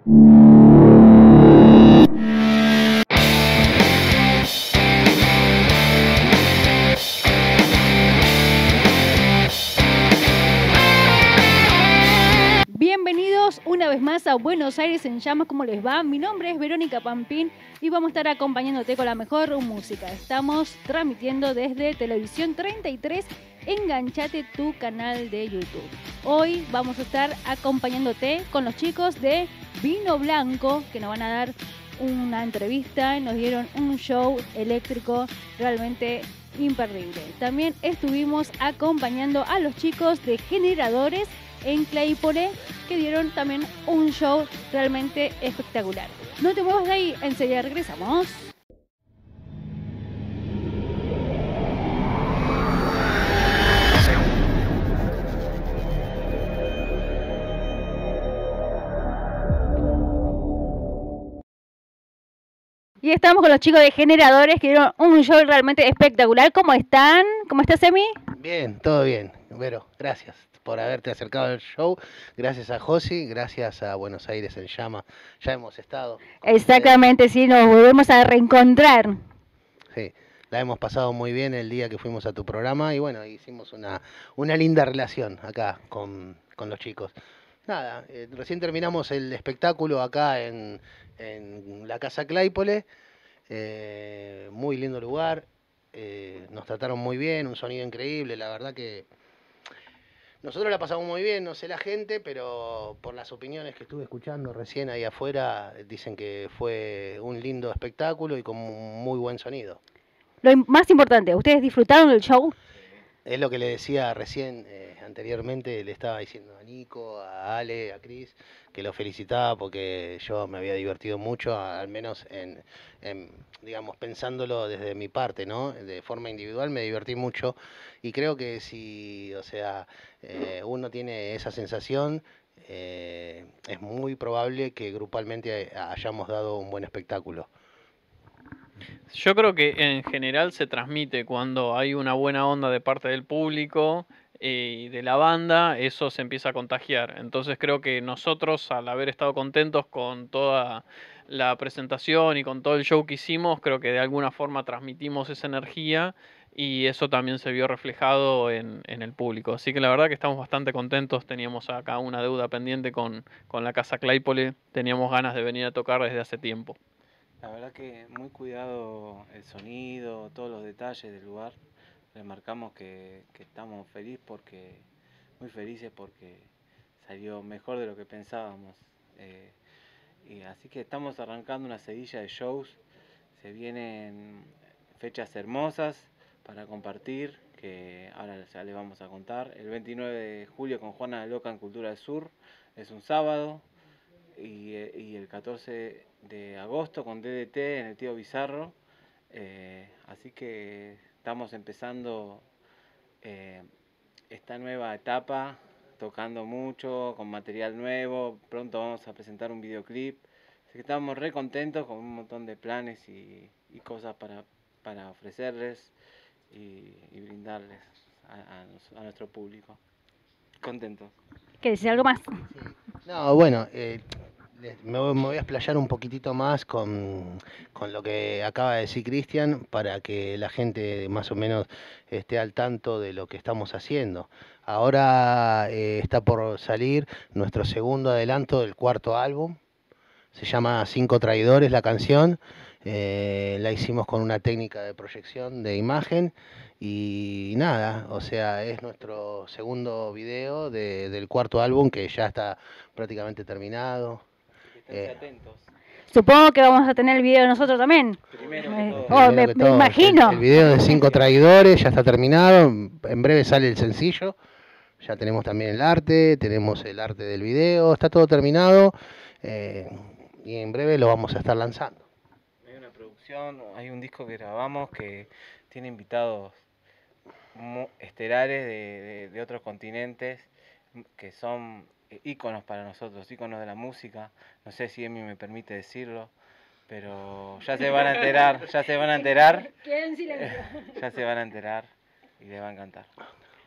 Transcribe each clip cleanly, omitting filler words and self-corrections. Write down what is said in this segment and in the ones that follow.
Bienvenidos una vez más a Buenos Aires en Llamas. ¿Cómo les va? Mi nombre es Verónica Pampín y vamos a estar acompañándote con la mejor música. Estamos transmitiendo desde Televisión 33. Enganchate tu canal de YouTube. Hoy vamos a estar acompañándote con los chicos de Vino Blanco, que nos van a dar una entrevista. Nos dieron un show eléctrico realmente imperdible. También estuvimos acompañando a los chicos de Generadores en Claypole, que dieron también un show realmente espectacular. No te muevas de ahí, enseguida regresamos. Y estamos con los chicos de Generadores que dieron un show realmente espectacular. ¿Cómo están? ¿Cómo estás, Emi? Bien, todo bien. Vero, gracias por haberte acercado al show. Gracias a Josi, gracias a Buenos Aires en Llama. Ya hemos estado. Exactamente, sí, nos volvemos a reencontrar. Sí, la hemos pasado muy bien el día que fuimos a tu programa y bueno, hicimos una linda relación acá con los chicos. Nada, recién terminamos el espectáculo acá en la Casa Claypole. Muy lindo lugar. Nos trataron muy bien, un sonido increíble, la verdad que nosotros la pasamos muy bien, no sé la gente, pero por las opiniones que estuve escuchando recién ahí afuera, dicen que fue un lindo espectáculo y con un muy buen sonido. Lo más importante, ¿ustedes disfrutaron del show? Es lo que le decía recién, anteriormente, le estaba diciendo a Nico, a Ale, a Cris, que lo felicitaba porque yo me había divertido mucho, al menos digamos, pensándolo desde mi parte, ¿no? De forma individual me divertí mucho y creo que si, o sea, uno tiene esa sensación, es muy probable que grupalmente hayamos dado un buen espectáculo. Yo creo que en general se transmite cuando hay una buena onda de parte del público y de la banda, eso se empieza a contagiar. Entonces creo que nosotros, al haber estado contentos con toda la presentación y con todo el show que hicimos, creo que de alguna forma transmitimos esa energía y eso también se vio reflejado en el público. Así que la verdad que estamos bastante contentos. Teníamos acá una deuda pendiente con la Casa Claypole, teníamos ganas de venir a tocar desde hace tiempo. La verdad que muy cuidado el sonido, todos los detalles del lugar. Remarcamos que estamos muy felices porque salió mejor de lo que pensábamos. Y así que estamos arrancando una seguilla de shows. Se vienen fechas hermosas para compartir, que ahora ya les vamos a contar. El 29 de julio con Juana Loca en Cultura del Sur, es un sábado. Y el 14 de agosto con DDT en el Tío Bizarro. Así que estamos empezando esta nueva etapa, tocando mucho, con material nuevo. Pronto vamos a presentar un videoclip. Así que estamos re contentos con un montón de planes y cosas para ofrecerles y brindarles a nuestro público. Contentos. ¿Querés decir algo más? No, bueno, me voy a explayar un poquitito más con lo que acaba de decir Cristian para que la gente más o menos esté al tanto de lo que estamos haciendo. Ahora está por salir nuestro segundo adelanto del cuarto álbum. Se llama Cinco Traidores la canción. La hicimos con una técnica de proyección de imagen y nada, o sea, es nuestro segundo video del cuarto álbum que ya está prácticamente terminado. Esténse atentos. Supongo que vamos a tener el video de nosotros también. Primero que todo. Me imagino. El video de Cinco Traidores ya está terminado, en breve sale el sencillo. Ya tenemos también el arte del video, está todo terminado y en breve lo vamos a estar lanzando. Hay una producción, hay un disco que grabamos que tiene invitados estelares de otros continentes que son íconos para nosotros, íconos de la música. No sé si Emi me permite decirlo, pero ya se van a enterar, ya se van a enterar. Ya se van a enterar y les va a encantar.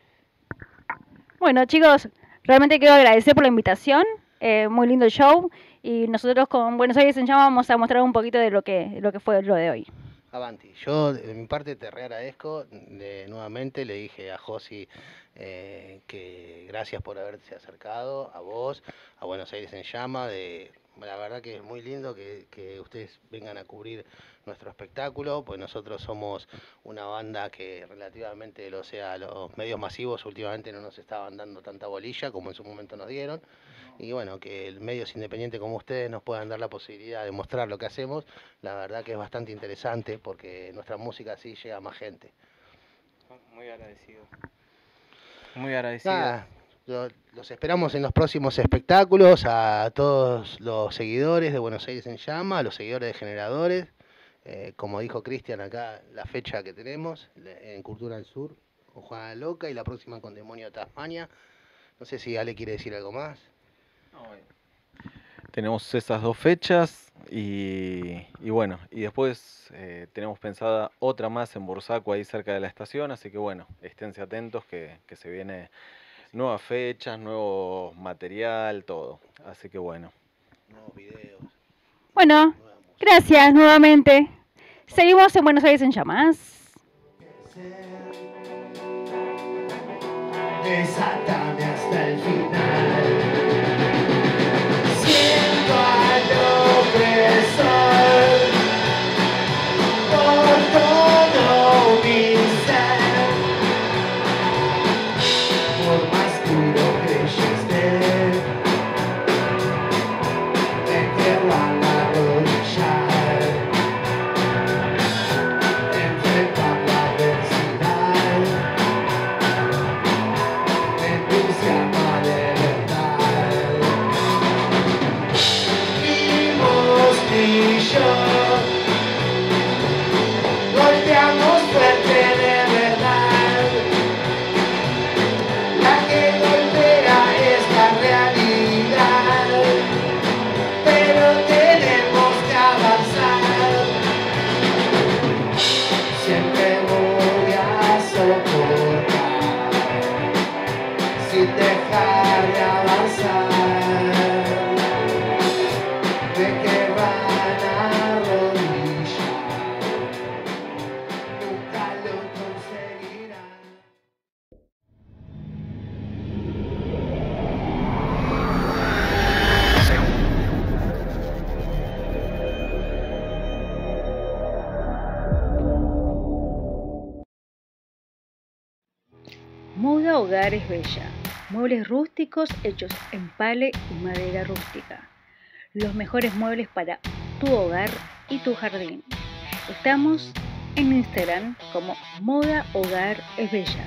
Bueno, chicos, realmente quiero agradecer por la invitación. Muy lindo el show. Y nosotros con Buenos Aires en Llama vamos a mostrar un poquito de lo que fue lo de hoy. Avanti, yo de mi parte te reagradezco, nuevamente le dije a Josi que gracias por haberse acercado, a vos, a Buenos Aires en Llama, la verdad que es muy lindo que ustedes vengan a cubrir nuestro espectáculo, pues nosotros somos una banda que relativamente, los medios masivos últimamente no nos estaban dando tanta bolilla como en su momento nos dieron. Y bueno, que medios independientes como ustedes nos puedan dar la posibilidad de mostrar lo que hacemos, la verdad que es bastante interesante porque nuestra música así llega a más gente. Muy agradecido. Muy agradecido. Nada, los esperamos en los próximos espectáculos, a todos los seguidores de Buenos Aires en Llama, a los seguidores de Generadores. Como dijo Cristian acá, la fecha que tenemos en Cultura del Sur con Juana Loca y la próxima con Demonio de Tasmania. No sé si Ale quiere decir algo más. Tenemos esas 2 fechas y bueno, y después tenemos pensada otra más en Bursaco, ahí cerca de la estación, así que bueno, esténse atentos que se viene nuevas fechas, nuevo material, todo, así que bueno. Nuevos videos. Bueno, gracias nuevamente. Seguimos en Buenos Aires en Llamas. Desátame hasta el final. Siento al opresor por todo mi ser. Por más duro que yo esté, me querrán arrodillar, enfrentar la adversidad, en busca de verdad. Vimos y yo golpeamos fuerte de verdad. La que golpea es la realidad, pero tenemos que avanzar. Siempre voy a soportar sin dejar de avanzar. Me querrán arrodillar, nunca lo conseguirán. Muda Hogar es Bella. Muebles rústicos hechos en pale y madera rústica. Los mejores muebles para tu hogar y tu jardín. Estamos en Instagram como Muda Hogar es Bella.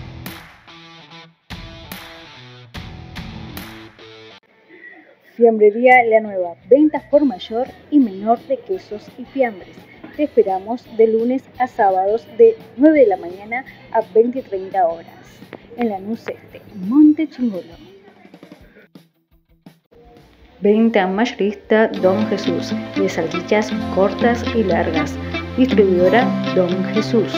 Fiambrería La Nueva. Ventas por mayor y menor de quesos y fiambres. Te esperamos de lunes a sábados de 9 de la mañana a 20 y 30 horas. En Lanús Este, Monte Chingolo. Venta mayorista Don Jesús, de salchichas cortas y largas. Distribuidora Don Jesús.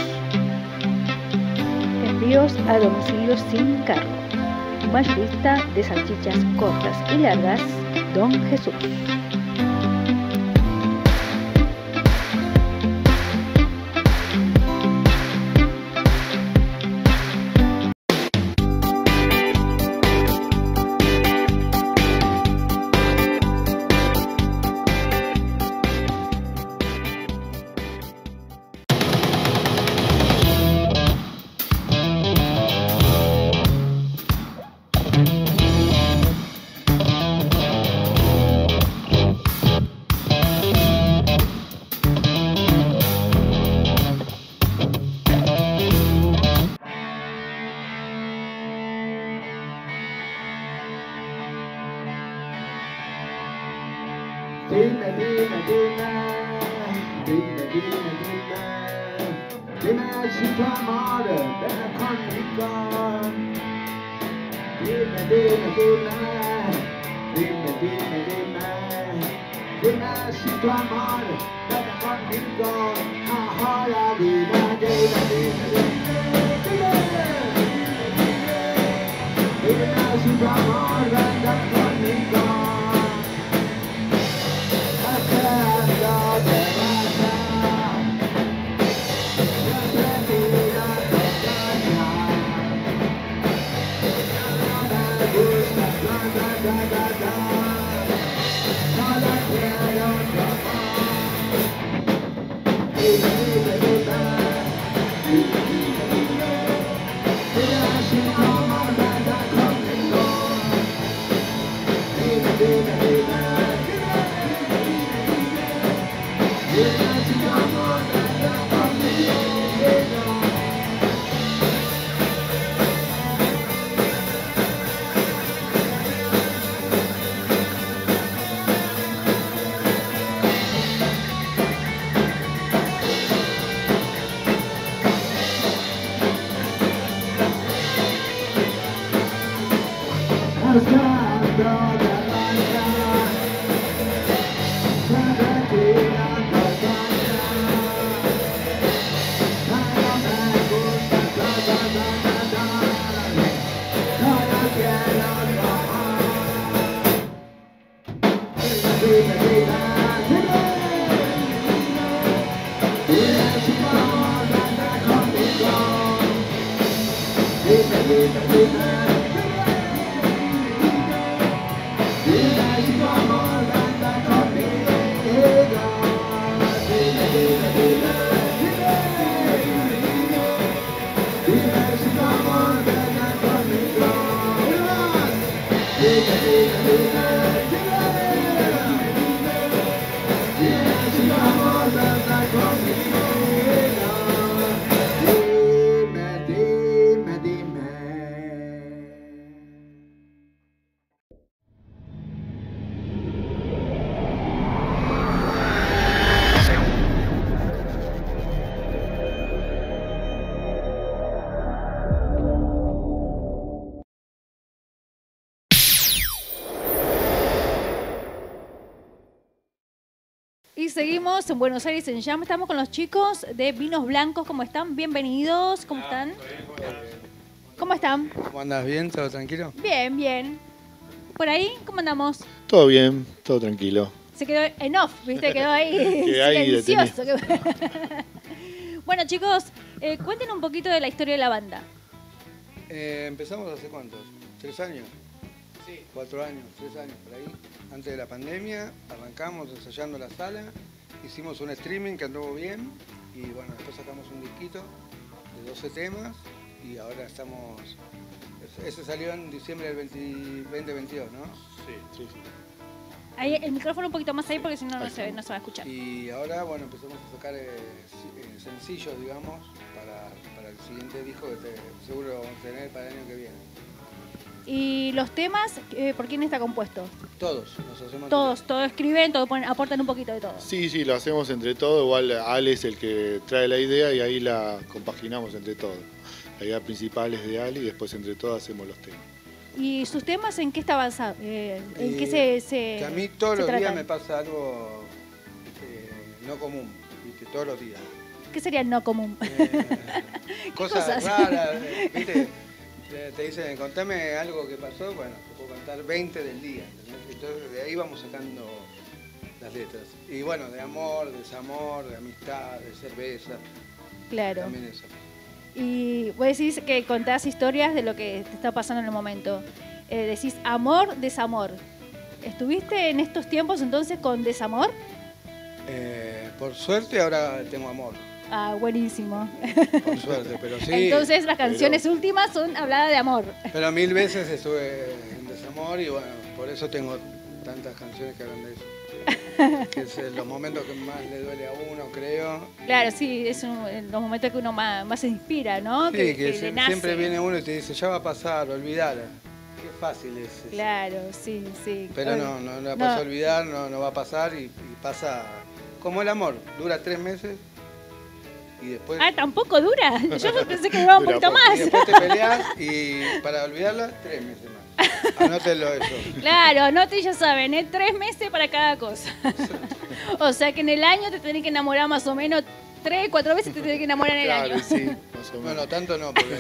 Envíos a domicilio sin cargo. Mayorista de salchichas cortas y largas Don Jesús. Dime si tu amore viene conmigo. Dime si tu amore viene conmigo. Ahora dime. Dime si tu amore viene conmigo. Y seguimos en Buenos Aires en Llama. Estamos con los chicos de Vinos Blancos. ¿Cómo están? Bienvenidos. ¿Cómo están? ¿Cómo están? ¿Cómo andas? ¿Bien? ¿Todo tranquilo? Bien, bien. ¿Por ahí? ¿Cómo andamos? Todo bien, todo tranquilo. Se quedó en off, ¿viste? Quedó ahí Quedé ahí silencioso. Bueno, chicos, cuenten un poquito de la historia de la banda. Empezamos hace cuántos? ¿3 años? Sí. 4 años, 3 años por ahí. Antes de la pandemia, arrancamos ensayando la sala, hicimos un streaming que anduvo bien y bueno, después sacamos un disquito de 12 temas y ahora estamos... Ese salió en diciembre del 2022, ¿no? Sí. Ahí, el micrófono un poquito más ahí porque si no, no se va a escuchar. Y ahora, bueno, empezamos a sacar sencillos, digamos, para el siguiente disco que seguro vamos a tener para el año que viene. ¿Y los temas, por quién está compuesto? Todos, nos hacemos... Todos escriben, todos aportan un poquito de todo. Sí, lo hacemos entre todos. Igual Ale es el que trae la idea y ahí la compaginamos entre todos. La idea principal es de Ale y después entre todos hacemos los temas. ¿Y sus temas en qué está basado? ¿En qué Que a mí todos se los días tratan? me pasa algo no común, ¿viste? Todos los días. ¿Qué sería el no común? Cosas cosas? raras, ¿viste? Te dicen, contame algo que pasó, bueno, te puedo contar 20 del día. ¿Entendés? Entonces de ahí vamos sacando las letras. Y bueno, de amor, desamor, de amistad, de cerveza, Claro. también eso. Y vos decís que contás historias de lo que te está pasando en el momento. Decís amor, desamor. ¿Estuviste en estos tiempos entonces con desamor? Por suerte ahora tengo amor, Ah, buenísimo. por suerte, pero sí. Entonces las canciones últimas son habladas de amor. Pero 1000 veces estuve en desamor y bueno, por eso tengo tantas canciones que hablan de eso. Que es los momentos que más le duele a uno, creo. Claro, sí, es los momentos que uno más se inspira, ¿no? Sí, que le nace. siempre viene uno y te dice, ya va a pasar, olvidala. Qué fácil es. Claro, sí. Pero no la puedes olvidar, no va a pasar y pasa como el amor, dura 3 meses y después... Ah, tampoco dura. Yo pensé que duraba un Dura poquito poco. más. Y después te peleas y para olvidarla, 3 meses más. Anótenlo eso. Claro, anote, ya saben, 3 meses para cada cosa. O sea que en el año te tenés que enamorar más o menos 3, 4 veces te tenés que enamorar en el Claro, año. sí, más o menos. Bueno, tanto no, porque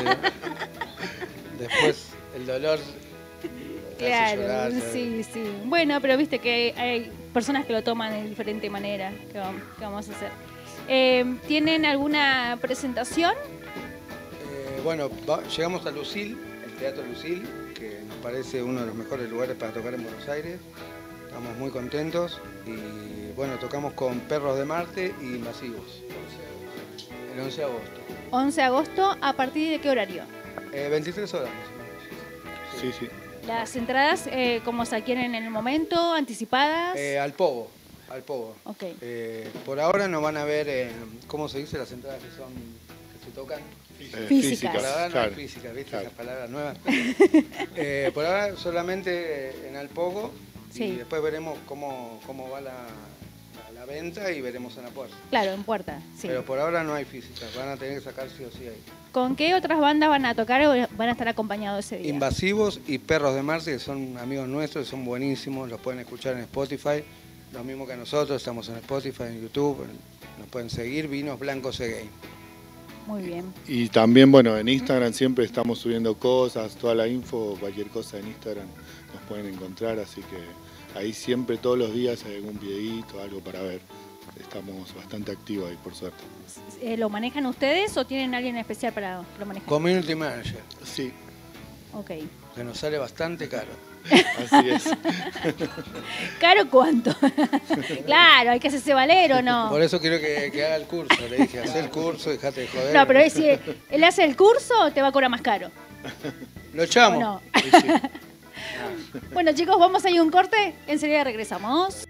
después el dolor te hace Claro, llorar, ¿sabes? sí. Bueno, pero viste que hay personas que lo toman de diferente manera. ¿Qué vamos a hacer? ¿Tienen alguna presentación? Bueno, llegamos a Lucil, el Teatro Lucil, que nos parece uno de los mejores lugares para tocar en Buenos Aires. Estamos muy contentos y bueno, tocamos con Perros de Marte y Invasivos el 11 de agosto. 11 de agosto, ¿a partir de qué horario? 23 horas más o menos. Sí. Las entradas, ¿cómo se adquieren en el momento? ¿Anticipadas? Al Pogo. Ok. Por ahora no van a ver, ¿cómo se dice? Las entradas que se tocan. Físicas. Por ahora no claro. hay física, ¿viste? Claro. Esa palabra nueva. Por ahora solamente en Alpogo Sí. y después veremos cómo va la venta y veremos en la puerta. Claro, en puerta, sí. Pero por ahora no hay física, van a tener que sacar sí o sí ahí. ¿Con qué otras bandas van a tocar o van a estar acompañados ese día? Invasivos y Perros de Marte, que son amigos nuestros, son buenísimos, los pueden escuchar en Spotify, lo mismo que nosotros, estamos en Spotify, en YouTube, nos pueden seguir, Vinos Blancos Game. Muy bien. Y también, bueno, en Instagram siempre estamos subiendo cosas, toda la info, cualquier cosa en Instagram nos pueden encontrar, así que ahí siempre todos los días hay algún videíto, algo para ver. Estamos bastante activos ahí, por suerte. ¿Lo manejan ustedes o tienen alguien especial para lo manejar? Community Manager. Sí. Ok. Que nos sale bastante caro. Así es. ¿Caro cuánto? Claro, hay que hacerse valer o no. Por eso quiero que haga el curso. Le dije, haz el curso, dejate de joder. No, pero si él hace el curso, te va a cobrar más caro. Lo echamos. ¿O no? Sí, sí. Bueno, chicos, vamos a ir a un corte. Enseguida regresamos.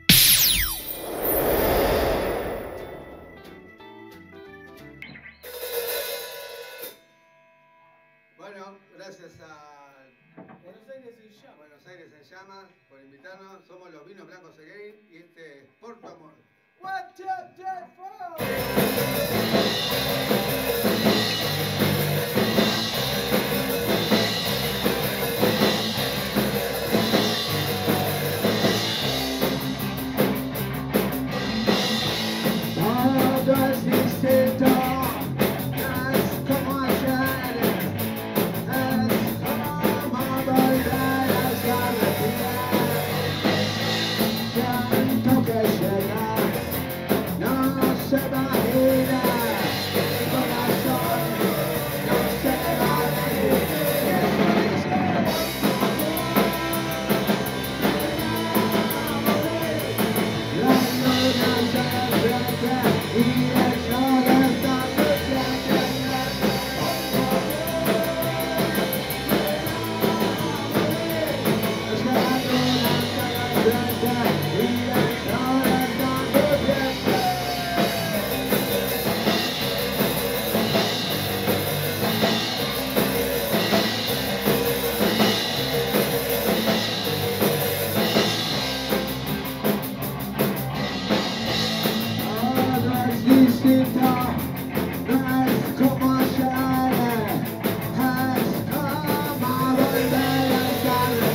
Bueno, gracias a Buenos Aires en Llamas por invitarnos. Somos los Vinos Blancos Again y este es Por Tu Amor. 1, 2, 3, 4. Todo es distinto, es como ayer, es como volver a estar de pie. Tanto que llega, no se va a ir, mi corazón no se va a ir. Las lunas se enfrentan y el sol está presente. Es que las lunas se enfrentan y el sol está presente. Todo es distinto, no es como ayer, es como volver a estar de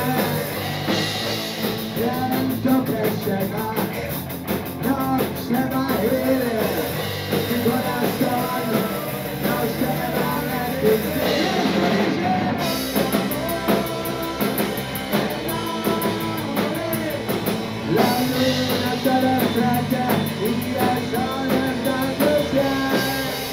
pie. Siento que llega, no se va a ir, mi corazón no se va a rendir. La luna se refleja y el sol está presente.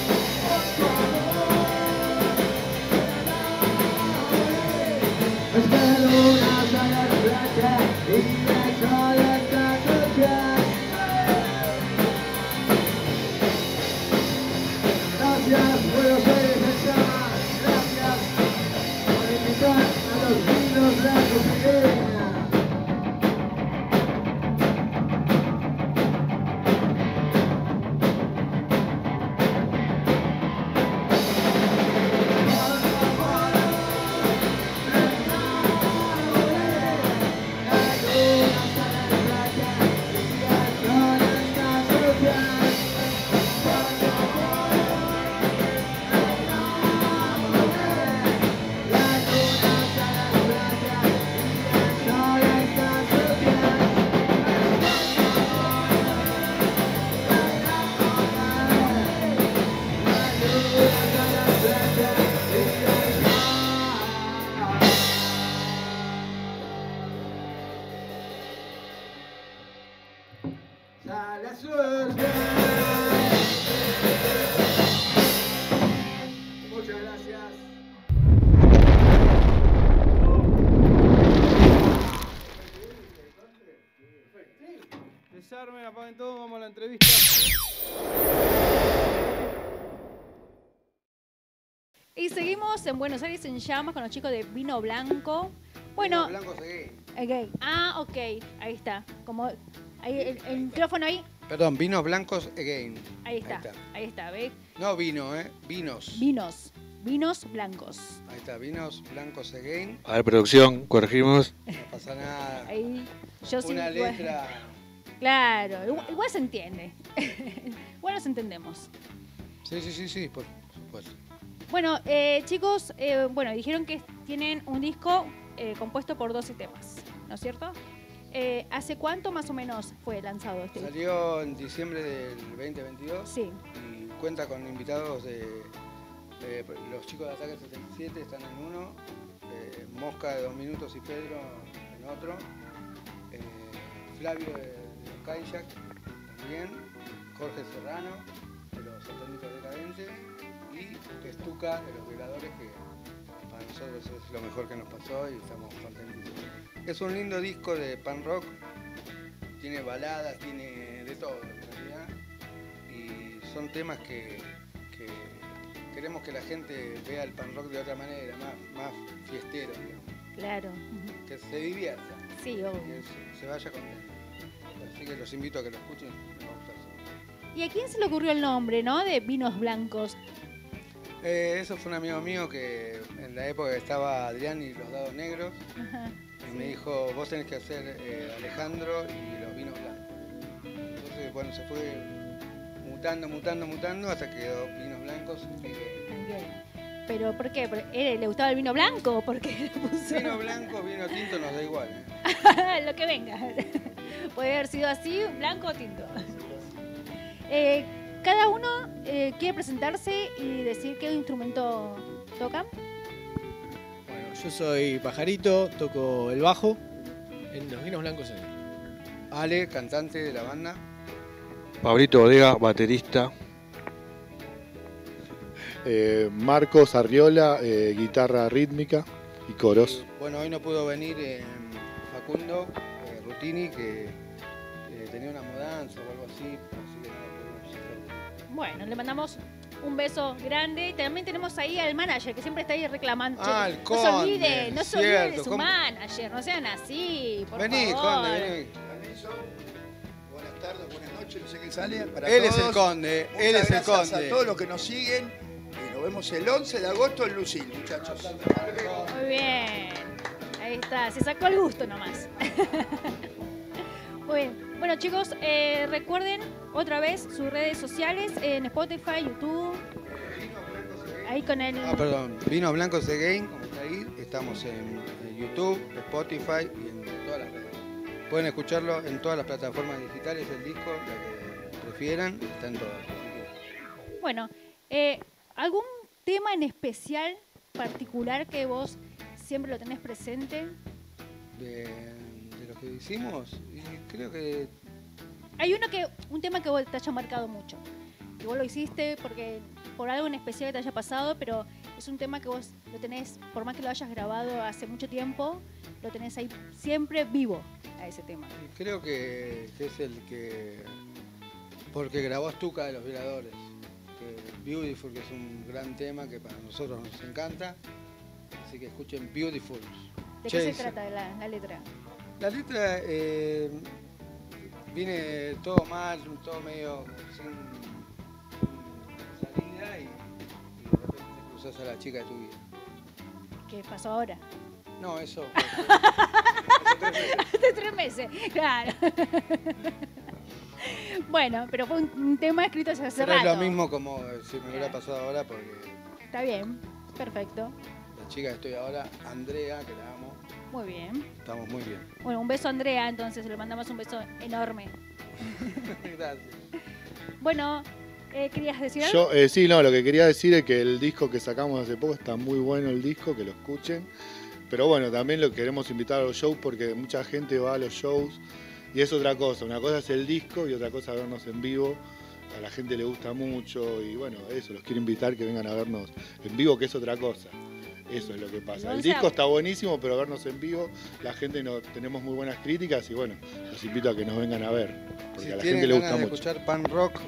Es que la luna se refleja y el sol está presente. Gracias, Buenos Aires en Llamas. Gracias por invitar a los Vinos Blancos Again. La suerte. Muchas gracias. Desarmen, apaguen todo, vamos a la entrevista. Y seguimos en Buenos Aires en Llamas con los chicos de Vino Blanco. Bueno, Vinos Blancos Again. ok. Ah, ok. Ahí está. Como ahí, el micrófono ahí. Perdón, Vinos Blancos Again. Ahí está. Ahí está, ¿ves? No vino, vinos. Vinos. Vinos blancos. Ahí está, Vinos Blancos Again. A ver, producción, corregimos. No pasa nada. Ahí. Yo sí. Una letra. Claro, igual se entiende. Igual nos entendemos. Sí, por supuesto. Bueno, chicos, bueno, dijeron que tienen un disco compuesto por 12 temas, ¿no es cierto? ¿Hace cuánto más o menos fue lanzado este disco? Salió en diciembre del 2022 Sí. y cuenta con invitados de los chicos de Ataque 77 están en uno, Mosca de 2 minutos y Pedro en otro. Flavio de los Kayak, también, Jorge Serrano, de los Satánicos Decadentes, y Estuca, de los Violadores, que para nosotros es lo mejor que nos pasó y estamos contentísimos. Es un lindo disco de pan rock, tiene baladas, tiene de todo en realidad, y son temas que queremos que la gente vea el pan rock de otra manera, más fiestero, digamos. Claro. Que se divierta. Sí, obvio. Que se vaya contento. Así que los invito a que lo escuchen, me va a gustar seguro. ¿Y a quién se le ocurrió el nombre, no? De Vinos Blancos. Eso fue un amigo mío que en la época que estaba Adrián y los Dados Negros, Ajá. y me dijo, vos tenés que hacer Alejandro y los Vinos Blancos. Entonces, bueno, se fue mutando hasta que quedó Vinos Blancos. Bien. ¿Pero por qué? ¿Le gustaba el vino blanco o por qué le puso? Vino blanco, vino tinto, nos da igual. Lo que venga. Puede haber sido así, blanco o tinto. Cada uno quiere presentarse y decir qué instrumento tocan. Bueno, yo soy Pajarito, toco el bajo en Los Vinos Blancos. Ale, cantante de la banda. Pablito Bodega, baterista. Marcos Arriola, guitarra rítmica y coros. Bueno, hoy no pudo venir Facundo Rutini, que tenía una mudanza o algo así que nada, pudimos hacer. Bueno, le mandamos un beso grande. También tenemos ahí al manager que siempre está ahí reclamando. Ah, el no Conde, se olvide, no se olvide de cierto, su ¿cómo? manager, no sean así, por Vení, favor. Conde, vení. Permiso. Buenas tardes, buenas noches, no sé quién sale. Para Él todos. es el Conde, Muchas él es el gracias Conde. a todos los que nos siguen. Y nos vemos el 11 de agosto en Lucil, muchachos. Muy bien. Ahí está, se sacó el gusto nomás. Muy bien. Bueno, chicos, recuerden otra vez sus redes sociales en Spotify, YouTube. Ahí con el... Ah, perdón, Vinos Blancos Again, como está ahí. Estamos en YouTube, Spotify y en todas las redes. Pueden escucharlo en todas las plataformas digitales, el disco, la que prefieran, está en todas. Bueno, ¿algún tema en especial, particular, que vos siempre lo tenés presente? De lo que hicimos, y creo que Hay un tema que vos te haya marcado mucho. Que vos lo hiciste por algo en especial que te haya pasado, pero es un tema que vos lo tenés, por más que lo hayas grabado hace mucho tiempo, lo tenés ahí siempre vivo a ese tema. creo que es el que... Porque grabó Estuca de los Violadores. Que Beautiful, que es un gran tema que para nosotros nos encanta. Así que escuchen Beautiful. ¿De qué se Chase. trata la letra? La letra viene todo mal, todo medio sin salida y de repente te cruzas a la chica de tu vida. ¿Qué pasó ahora? No, eso. Hace 3 meses, claro. Bueno, pero fue un tema escrito hace Pero es rato. lo mismo como si me hubiera pasado ahora porque Está bien, perfecto. la chica que estoy ahora, Andrea, que la amo, Muy bien. estamos muy bien. Bueno, un beso a Andrea, entonces le mandamos un beso enorme. Gracias. Bueno, ¿querías decir algo? Yo, sí, no, lo que quería decir es que el disco que sacamos hace poco está muy bueno el disco, que lo escuchen. Pero bueno, también lo queremos invitar a los shows porque mucha gente va a los shows y es otra cosa. Una cosa es el disco y otra cosa vernos en vivo. A la gente le gusta mucho y bueno, eso, los quiero invitar que vengan a vernos en vivo, que es otra cosa. Eso es lo que pasa. El disco está buenísimo, pero vernos en vivo, la gente tenemos muy buenas críticas y bueno, los invito a que nos vengan a ver, porque Si a la tienen gente le ganas gusta de mucho. escuchar pan rock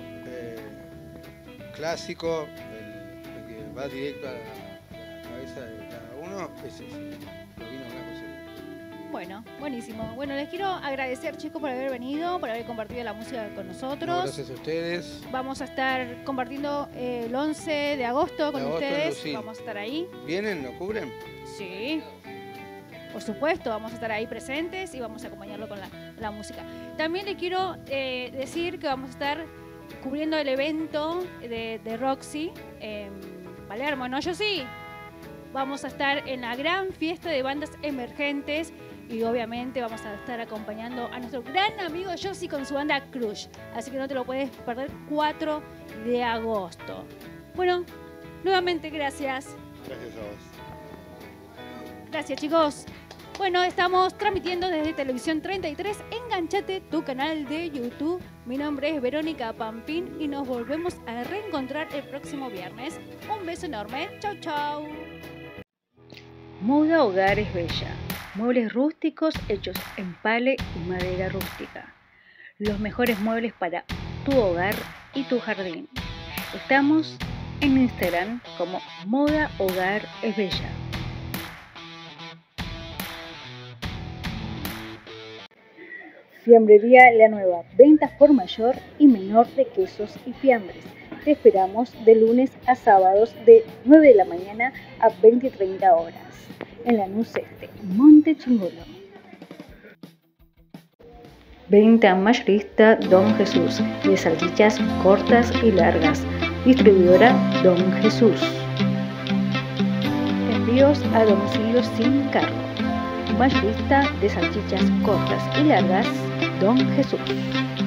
clásico, el que va directo a la cabeza de cada uno, es ese, los Vinos Blancos Again. Bueno, buenísimo. Bueno, les quiero agradecer, chicos, por haber venido, por haber compartido la música con nosotros. No, gracias a ustedes. Vamos a estar compartiendo el 11 de agosto con agosto en ustedes. Lucil. Vamos a estar ahí. ¿Vienen? ¿Lo cubren? Sí. Por supuesto, vamos a estar ahí presentes y vamos a acompañarlo con la música. También les quiero decir que vamos a estar cubriendo el evento de Roxy en Palermo, ¿no? Yo sí. Vamos a estar en la gran fiesta de bandas emergentes y obviamente vamos a estar acompañando a nuestro gran amigo Josie con su banda Crush. Así que no te lo puedes perder, 4 de agosto. Bueno, nuevamente gracias. Gracias a vos. Gracias, chicos. Bueno, estamos transmitiendo desde Televisión 33 en enganchate tu canal de YouTube. Mi nombre es Verónica Pampín y nos volvemos a reencontrar el próximo viernes. Un beso enorme. Chau, chau. Moda Hogar es Bella. Muebles rústicos hechos en pale y madera rústica. Los mejores muebles para tu hogar y tu jardín. Estamos en Instagram como Moda Hogar es Bella. Fiambrería La Nueva, ventas por mayor y menor de quesos y fiambres. Te esperamos de lunes a sábados de 9 de la mañana a 20 y 30 horas. En Lanús Este, Monte Chingolo. Venta mayorista Don Jesús, de salchichas cortas y largas. Distribuidora Don Jesús. Envíos a domicilio sin cargo. Mayorista de salchichas cortas y largas Don Jesús.